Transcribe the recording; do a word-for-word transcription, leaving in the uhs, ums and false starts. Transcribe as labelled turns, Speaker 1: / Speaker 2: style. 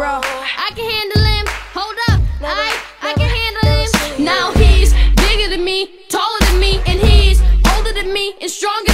Speaker 1: bro. I can handle him. Hold up, I, I can handle him. Now he's bigger than me, taller than me, and he's older than me and stronger